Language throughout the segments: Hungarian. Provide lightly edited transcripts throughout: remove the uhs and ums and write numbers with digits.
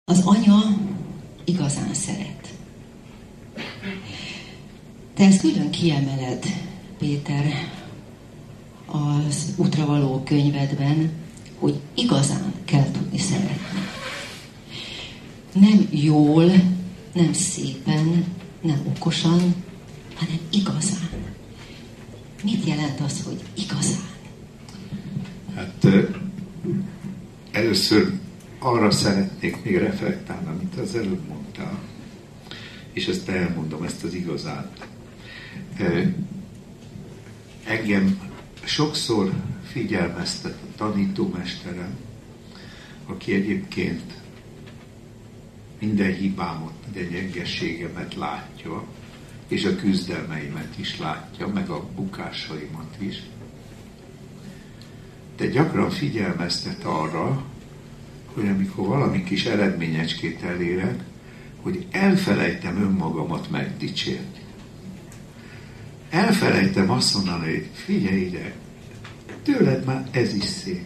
Az anya igazán szeret. Te ezt külön kiemeled, Péter, az Útra való könyvedben, hogy igazán kell tudni szeretni. Nem jól, nem szépen, nem okosan, hanem igazán. Mit jelent az, hogy igazán? Hát először arra szeretnék még reflektálni, amit az előbb mondtál, és ezt elmondom, ezt az igazát. Engem sokszor figyelmeztet a tanítómesterem, aki egyébként minden hibámat, minden gyengeségemet látja, és a küzdelmeimet is látja, meg a bukásaimat is. De gyakran figyelmeztet arra, hogy amikor valami kis eredményecskét elérek, hogy elfelejtem önmagamat megdicsérni. Elfelejtem azt mondani, hogy figyelj ide, tőled már ez is szép.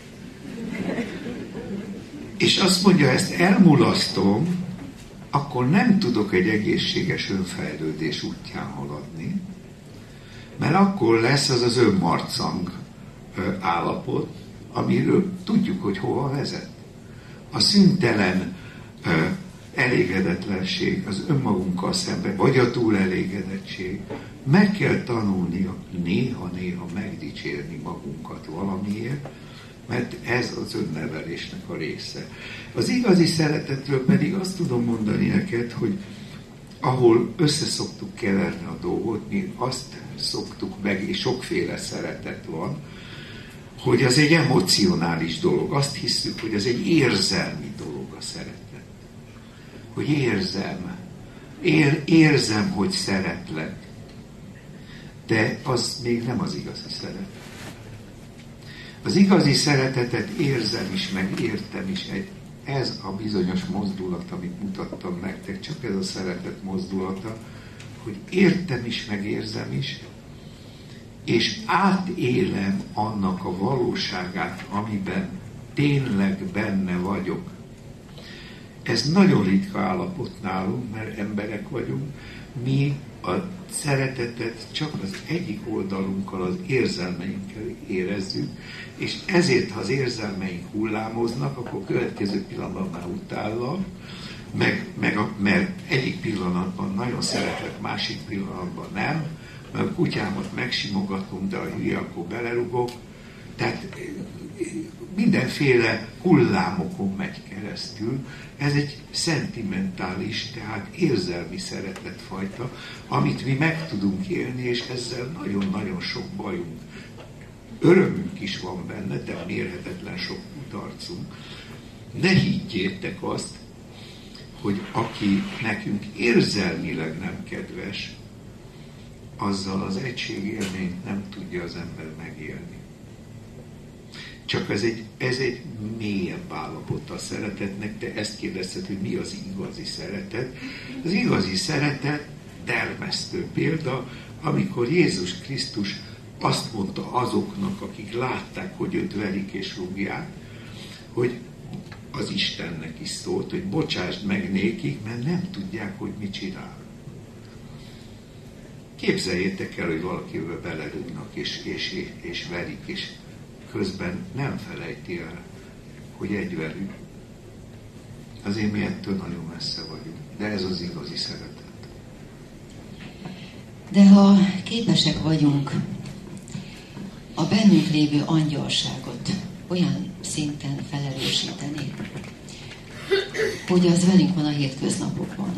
És azt mondja, ezt elmulasztom, akkor nem tudok egy egészséges önfejlődés útján haladni, mert akkor lesz az az önmarcang állapot, amiről tudjuk, hogy hova vezet. A szüntelen elégedetlenség, az önmagunkkal szemben, vagy a túlelégedettség. Meg kell tanulni néha-néha megdicsérni magunkat valamiért, mert ez az önnevelésnek a része. Az igazi szeretetről pedig azt tudom mondani neked, hogy ahol összeszoktuk keverni a dolgot, mi azt szoktuk meg, és sokféle szeretet van, hogy az egy emocionális dolog. Azt hiszük, hogy ez egy érzelmi dolog a szeretet. Hogy érzem, hogy szeretlek. De az még nem az igazi szeretet. Az igazi szeretetet érzem is, meg értem is. Ez a bizonyos mozdulat, amit mutattam nektek, csak ez a szeretet mozdulata, hogy értem is, meg érzem is, és átélem annak a valóságát, amiben tényleg benne vagyok. Ez nagyon ritka állapot nálunk, mert emberek vagyunk. Mi a szeretetet csak az egyik oldalunkkal, az érzelmeinkkel érezzük, és ezért, ha az érzelmeink hullámoznak, akkor következő pillanatban már utállak, mert egyik pillanatban nagyon szeretek, másik pillanatban nem, mert a kutyámat megsimogatom, de a hülye, akkor belerugok. Tehát mindenféle hullámokon megy keresztül. Ez egy szentimentális, tehát érzelmi szeretetfajta, amit mi meg tudunk élni, és ezzel nagyon-nagyon sok bajunk. Örömünk is van benne, de mérhetetlen sok kudarcunk. Ne higgyétek azt, hogy aki nekünk érzelmileg nem kedves, azzal az egységélményt nem tudja az ember megélni. Csak ez egy mélyebb állapot a szeretetnek, de ezt kérdezted, hogy mi az igazi szeretet. Az igazi szeretet termesztő példa, amikor Jézus Krisztus azt mondta azoknak, akik látták, hogy őt verik és rúgják, hogy az Istennek is szólt, hogy bocsásd meg nékik, mert nem tudják, hogy mit csinál. Képzeljétek el, hogy valakivel belerúgnak és verik, és közben nem felejti el, hogy egyvelük. Azért mi ettől nagyon messze vagyunk. De ez az igazi szeretet. De ha képesek vagyunk a bennünk lévő angyalságot olyan szinten felerősíteni, hogy az velünk van a hétköznapokban.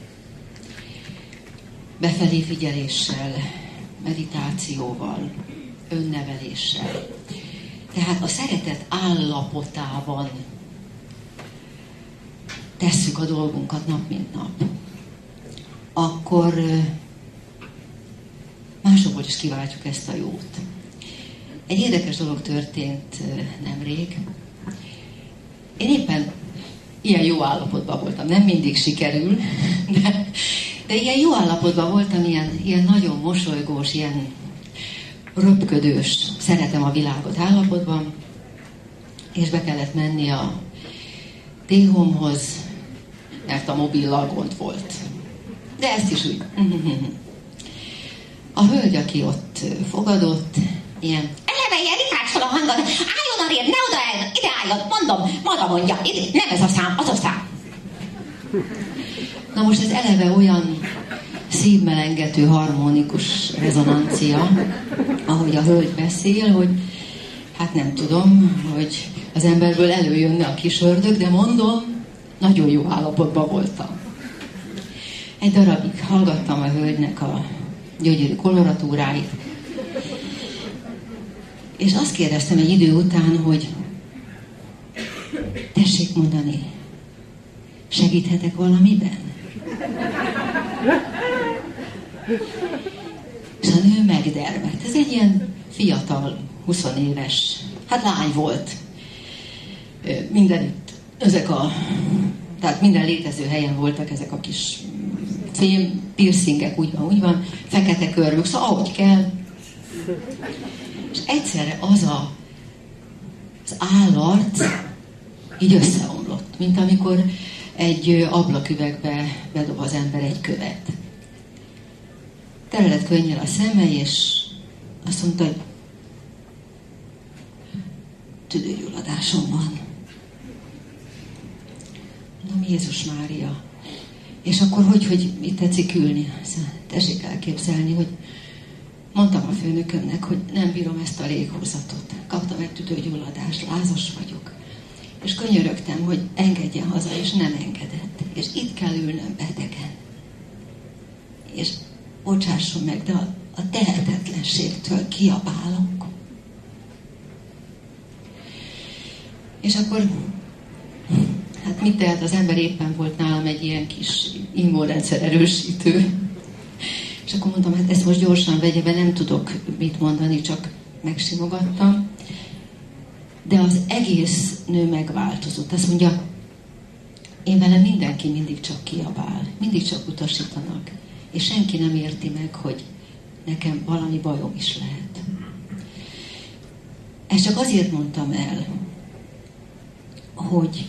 Befelé figyeléssel, meditációval, önneveléssel. Tehát a szeretet állapotában tesszük a dolgunkat nap mint nap. Akkor másokból is kiváltjuk ezt a jót. Egy érdekes dolog történt nemrég. Én éppen ilyen jó állapotban voltam. Nem mindig sikerül, de ilyen jó állapotban voltam, ilyen nagyon mosolygós, ilyen röpködős, szeretem a világot állapotban, és be kellett menni a T-Home-hoz, mert a mobillal gond volt. De ezt is úgy. A hölgy, aki ott fogadott, ilyen, elemelje Rikács fel a hangot, álljon arrébb, ne oda el, ide álljon, mondom, maga mondja, ide, nem ez a szám, az a szám. Na most ez eleve olyan szívmelengető, harmonikus rezonancia, ahogy a hölgy beszél, hogy hát nem tudom, hogy az emberből előjönne a kis ördög, de mondom, nagyon jó állapotban voltam. Egy darabig hallgattam a hölgynek a gyönyörű koloratúráit, és azt kérdeztem egy idő után, hogy tessék mondani, segíthetek valamiben? És a nő megdermedt. Ez egy ilyen fiatal, 20 éves, hát lány volt. Mindenütt, tehát minden létező helyen voltak ezek a kis fém piercingek, úgy van, fekete körmök, szóval ahogy kell. És egyszerre az állarc így összeomlott, mint amikor egy ablaküvegbe bedob az ember egy követ. Tele lett könnyel a szeme, és azt mondta, hogy tüdőgyulladásom van. Mondom, Jézus Mária. És akkor hogy mit tetszik ülni? Tessék elképzelni, hogy mondtam a főnökömnek, hogy nem bírom ezt a léghúzatot. Kaptam egy tüdőgyulladást, lázas vagyok. És könyörögtem, hogy engedjen haza, és nem engedett. És itt kell ülnöm betegen. És bocsásson meg, de a tehetetlenségtől kiabálok. És akkor, hát mit tehet az ember, éppen volt nálam egy ilyen kis immunrendszer erősítő. És akkor mondtam, hát ezt most gyorsan vegye be, nem tudok mit mondani, csak megsimogattam. De az egész nő megváltozott. Azt mondja, én velem mindenki mindig csak kiabál, mindig csak utasítanak. És senki nem érti meg, hogy nekem valami bajom is lehet. Ezt csak azért mondtam el, hogy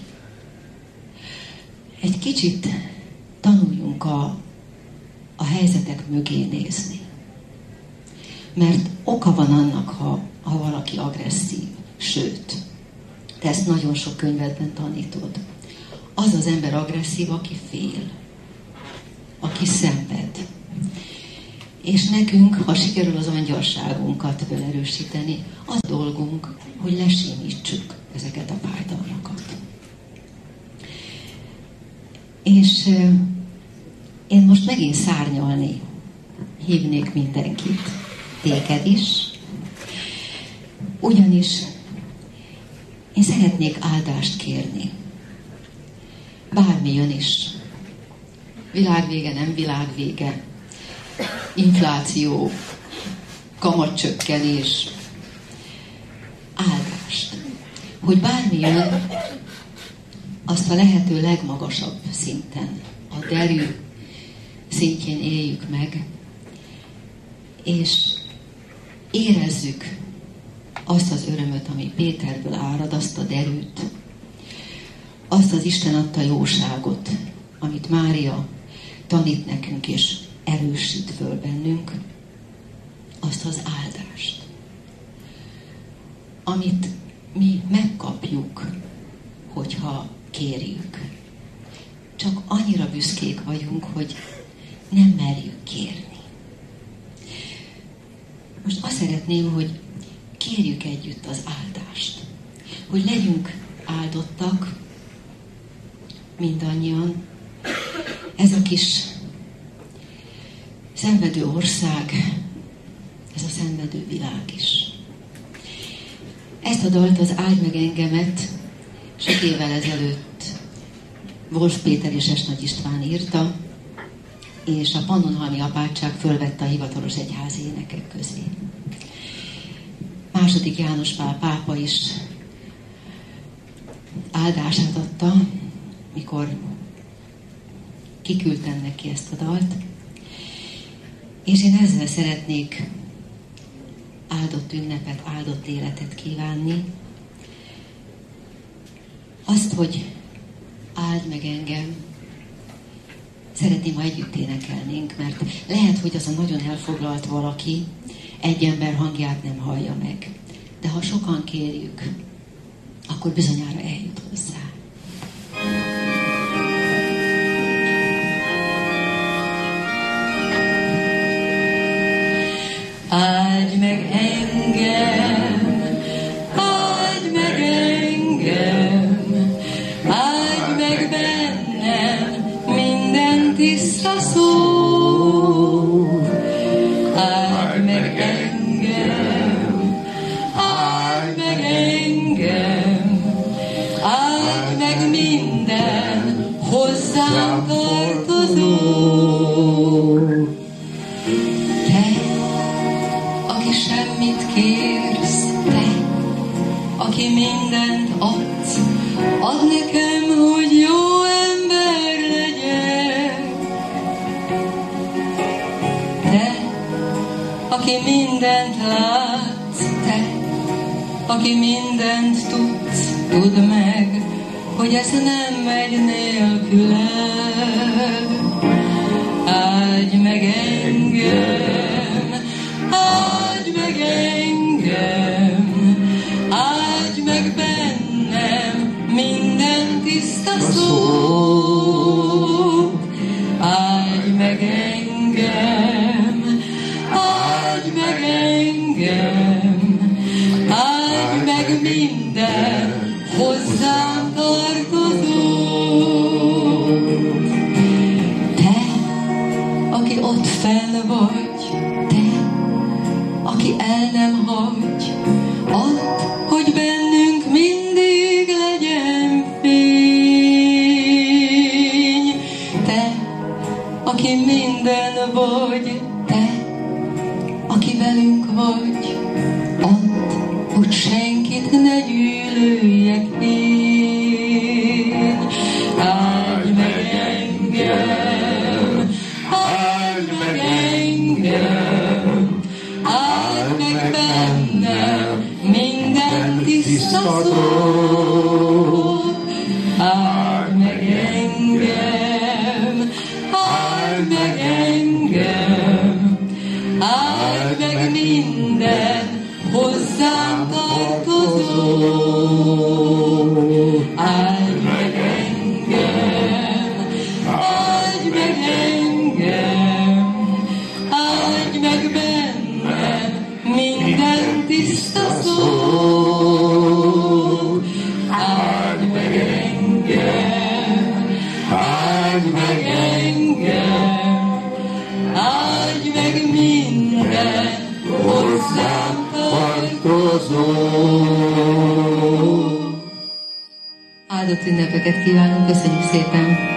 egy kicsit tanuljunk a helyzetek mögé nézni. Mert oka van annak, ha valaki agresszív. Sőt, te ezt nagyon sok könyvedben tanítod. Az az ember agresszív, aki fél, aki szenved. És nekünk, ha sikerül az angyalságunkat felerősíteni, az a dolgunk, hogy lesimítsuk ezeket a fájdalmakat. És én most megint szárnyalni hívnék mindenkit, téged is, ugyanis én szeretnék áldást kérni. Bármi jön is. Világvége, nem világvége. Infláció, kamatcsökkenés. Áldást. Hogy bármi jön, azt a lehető legmagasabb szinten, a derű szintjén éljük meg, és érezzük azt az örömöt, ami Péterből árad, azt a derűt, azt az Isten adta jóságot, amit Mária tanít nekünk és erősít föl bennünk, azt az áldást, amit mi megkapjuk, hogyha kérjük. Csak annyira büszkék vagyunk, hogy nem merjük kérni. Most azt szeretném, hogy kérjük együtt az áldást. Hogy legyünk áldottak, mindannyian. Ez a kis szenvedő ország, ez a szenvedő világ is. Ezt a dalt, az Áldj meg engemet, sok évvel ezelőtt Wolf Péter és S. Nagy István írta, és a Pannonhalmi apátság fölvette a hivatalos egyházi énekek közé. II. János Pál pápa is áldását adta, mikor kiküldtem neki ezt a dalt, és én ezzel szeretnék áldott ünnepet, áldott életet kívánni. Azt, hogy áld meg engem, szeretném, ha együtt énekelnénk, mert lehet, hogy az a nagyon elfoglalt valaki egy ember hangját nem hallja meg. De ha sokan kérjük, akkor bizonyára eljut hozzá. Áldj meg engem, áldj meg engem, áldj meg bennem minden tiszta szó. Áldj meg engem, áldj meg engem, áldj meg minden hozzám tartozó. Semmit kérsz, te, aki mindent adsz, add nekem, hogy jó ember legyek. Te, aki mindent látsz, te, aki mindent tudsz, tudd meg, hogy ez nem megy nélküled. Áldj meg engem, áldj meg engem, áldj meg bennem minden tiszta szó. Áldj meg engem, áldj meg engem, áldj meg minden hozzám tartozó. Te, aki ott fenn vagy, te, aki el nem hagy, add, hogy bennünk mindig legyen fény. Te, aki minden vagy, te, aki velünk vagy, add, hogy senkit ne gyűlöljek én. Áldj meg engem, áldj meg engem, áldj meg bennem minden tiszta szót. Áldj meg engem, áldj meg engem, áldj meg minden hozzám tartozó. Áldj meg engem, áldj meg engem, áldj meg bennem minden tiszta szó. Áldj meg engem, áldj meg engem, áldj meg minden hozzám tartozó. Áldott ünnepeket kívánunk, köszönjük szépen!